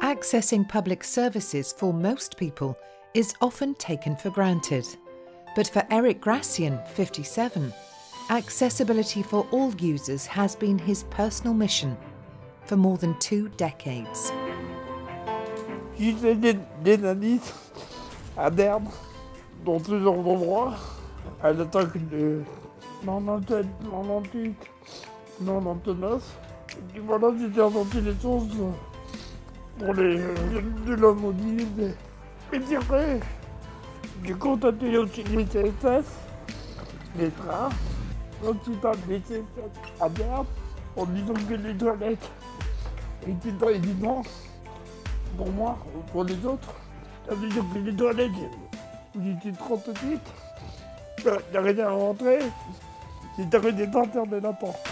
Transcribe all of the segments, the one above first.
Accessing public services for most people is often taken for granted. But for Eric Gracian, 57, accessibility for all users has been his personal mission for more than 2 decades. J'ai fait des nanisses à Berne, dans plusieurs endroits, à l'attaque de 97, 98, 99. Et puis voilà, j'étais inventé les choses pour de la mobilité. Et puis après, j'ai contacté aussi les CSS, les trains, l'hôpital des CSS à Berne, en disant que les toilettes étaient pas évidentes pour moi ou pour les autres. Ça veut dire que les toilettes, j'étais 38, j'arrivais à rentrer, j'ai arrêté d'entrer de la porte.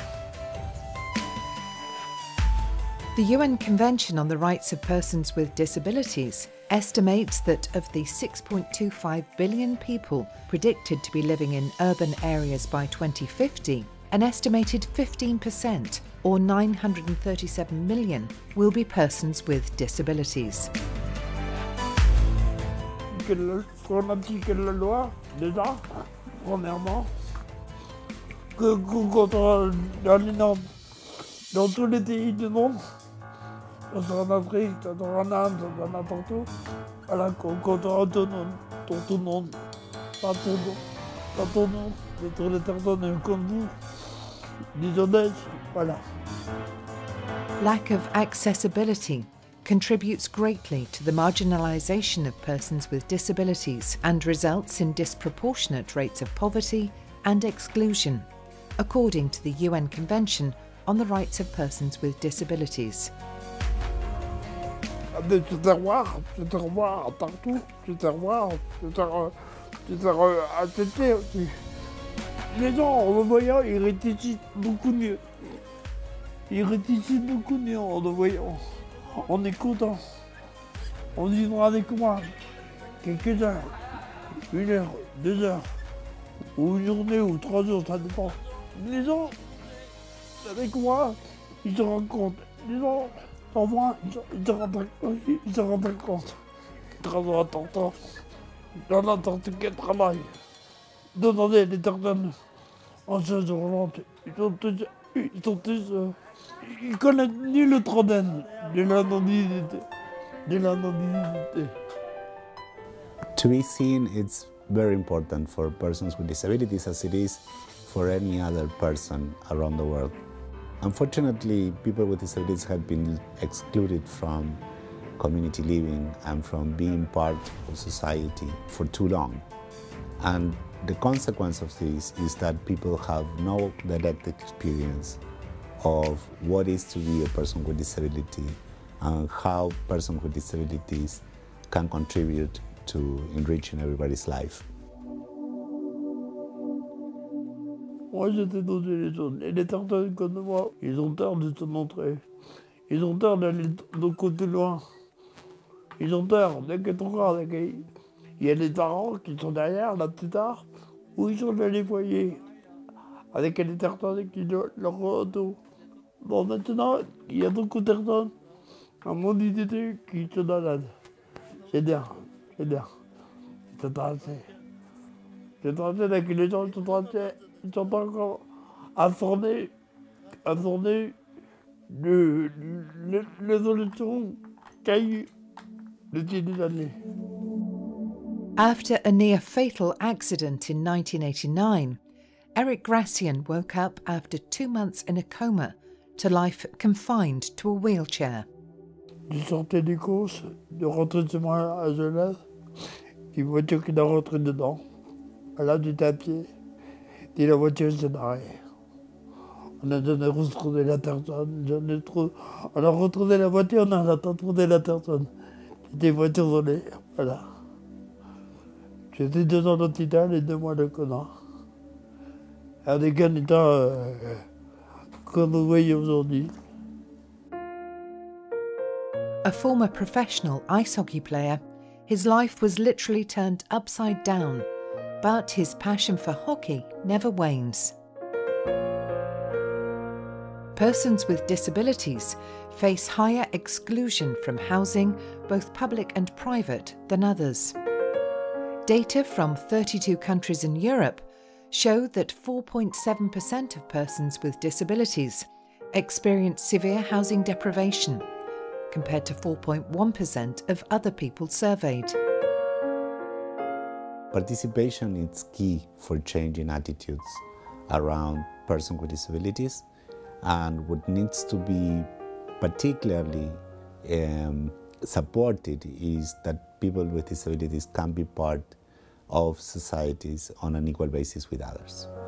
The UN Convention on the Rights of Persons with Disabilities estimates that of the 6.25 billion people predicted to be living in urban areas by 2050, an estimated 15%, or 937 million, will be persons with disabilities. Qu'on applique la loi, déjà, premièrement, que quand on dans les normes, dans tous les pays du monde, que ce soit en Afrique, que ce soit en Inde, que ce soit n'importe où, voilà, quand on autonome, pour tout le monde, pas tout le monde, de toutes les personnes comme vous, des honnêtes, voilà. Lack of accessibility contributes greatly to the marginalisation of persons with disabilities and results in disproportionate rates of poverty and exclusion, according to the UN Convention on the Rights of Persons with Disabilities. Des terroirs partout, des terroirs à têter aussi. Les gens, en le voyant, ils réfléchissent beaucoup mieux. Ils réfléchissent beaucoup mieux en le voyant. On est content. On vivra avec moi quelques heures, 1 heure, 2 heures, ou une journée, ou 3 jours, ça dépend. Les gens, avec moi, ils se rendent compte. Les gens, sans moi, ils se rendent compte. Ils travaillent à temps, dans n'importe quel travail. Demandez les personnes en chaise roulante, ils connaissent ni le trentaine de l'anonymité. To be seen, it's very important for persons with disabilities as it is for any other person around the world. Unfortunately, people with disabilities have been excluded from community living and from being part of society for too long. And the consequence of this is that people have no direct experience of what is to be a person with disability and how persons with disabilities can contribute to enriching everybody's life. Moi, j'étais dans les zones. Et les personnes comme moi, ils ont peur de se montrer. Ils ont peur d'aller de côté loin. Ils ont peur dès qu'ils trouvent. Il y a des parents qui sont derrière, là, plus tard, où ils sont dans les foyers, avec les personnes qui leur auto. Bon, maintenant, il y a beaucoup de personnes à mon idée qui se baladent. C'est bien. C'est tracé. C'est tracé avec les gens, ils sont pas encore informés de l'évolution qu'il y a eu depuis des années. After a near-fatal accident in 1989, Eric Gracian woke up after 2 months in a coma to life confined to a wheelchair. Je sortais des courses, de rentrer chez moi à Genève, une voiture qui est rentrée dedans. Là, j'étais à pied, et la voiture s'est barrée. On a donné retrouvé la personne, on a retrouvé la voiture, on a retrouvé la personne. C'était une voiture volée, voilà. J'étais 2 ans d'hôpital et 2 mois de coma. Avec un état comme vous voyez aujourd'hui. A former professional ice hockey player, his life was literally turned upside down, but his passion for hockey never wanes. persons with disabilities face higher exclusion from housing, both public and private, than others. Data from 32 countries in Europe show that 4.7% of persons with disabilities experience severe housing deprivation, compared to 4.1% of other people surveyed. Participation is key for changing attitudes around persons with disabilities, and what needs to be particularly supported is that people with disabilities can be part of societies on an equal basis with others.